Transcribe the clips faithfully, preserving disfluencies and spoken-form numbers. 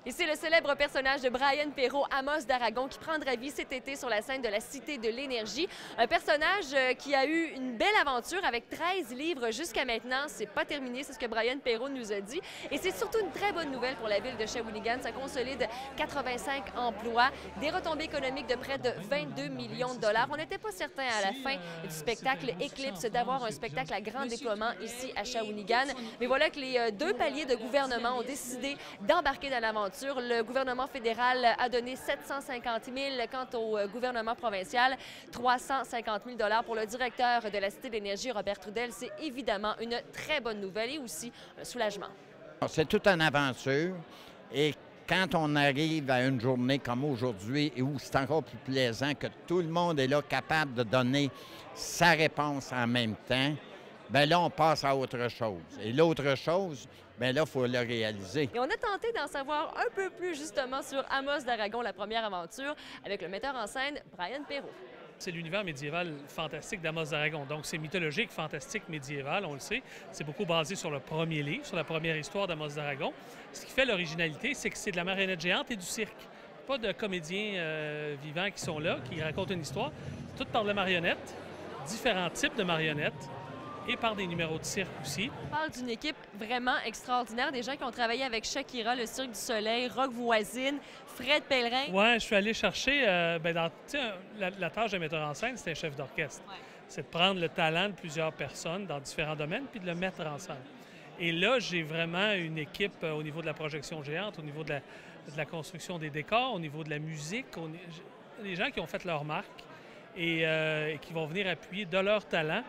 Et c'est le célèbre personnage de Brian Perrault, Amos d'Aragon, qui prendra vie cet été sur la scène de la Cité de l'Énergie. Un personnage qui a eu une belle aventure avec treize livres jusqu'à maintenant. C'est pas terminé, c'est ce que Brian Perrault nous a dit. Et c'est surtout une très bonne nouvelle pour la ville de Shawinigan. Ça consolide quatre-vingt-cinq emplois, des retombées économiques de près de vingt-deux millions de dollars. On n'était pas certain à la fin du spectacle Eclipse d'avoir un spectacle à grand déploiement ici à Shawinigan. Mais voilà que les deux paliers de gouvernement ont décidé d'embarquer dans l'aventure. Le gouvernement fédéral a donné sept cent cinquante mille, quant au gouvernement provincial, trois cent cinquante mille dollars. Pour le directeur de la Cité de l'Énergie, Robert Trudel, c'est évidemment une très bonne nouvelle et aussi un soulagement. C'est toute une aventure et quand on arrive à une journée comme aujourd'hui et où c'est encore plus plaisant que tout le monde est là capable de donner sa réponse en même temps, bien là, on passe à autre chose. Et l'autre chose, bien là, il faut le réaliser. Et on a tenté d'en savoir un peu plus justement sur Amos d'Aragon, la première aventure, avec le metteur en scène Brian Perrault. C'est l'univers médiéval fantastique d'Amos d'Aragon. Donc, c'est mythologique, fantastique, médiéval, on le sait. C'est beaucoup basé sur le premier livre, sur la première histoire d'Amos d'Aragon. Ce qui fait l'originalité, c'est que c'est de la marionnette géante et du cirque. Pas de comédiens euh, vivants qui sont là, qui racontent une histoire. Tout par la marionnette, différents types de marionnettes, et par des numéros de cirque aussi. On parle d'une équipe vraiment extraordinaire, des gens qui ont travaillé avec Shakira, le Cirque du Soleil, Rock Voisine, Fred Pellerin. Oui, je suis allé chercher, euh, ben dans, la, la tâche de metteur en scène, c'est un chef d'orchestre. Ouais. C'est de prendre le talent de plusieurs personnes dans différents domaines puis de le mettre en scène. Et là, j'ai vraiment une équipe euh, au niveau de la projection géante, au niveau de la, de la construction des décors, au niveau de la musique, on, des gens qui ont fait leur marque et, euh, et qui vont venir appuyer de leur talent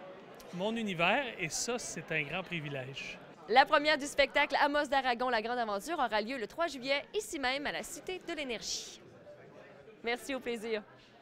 mon univers, et ça, c'est un grand privilège. La première du spectacle Amos d'Aragon, la grande aventure, aura lieu le trois juillet, ici même, à la Cité de l'Énergie. Merci, au plaisir.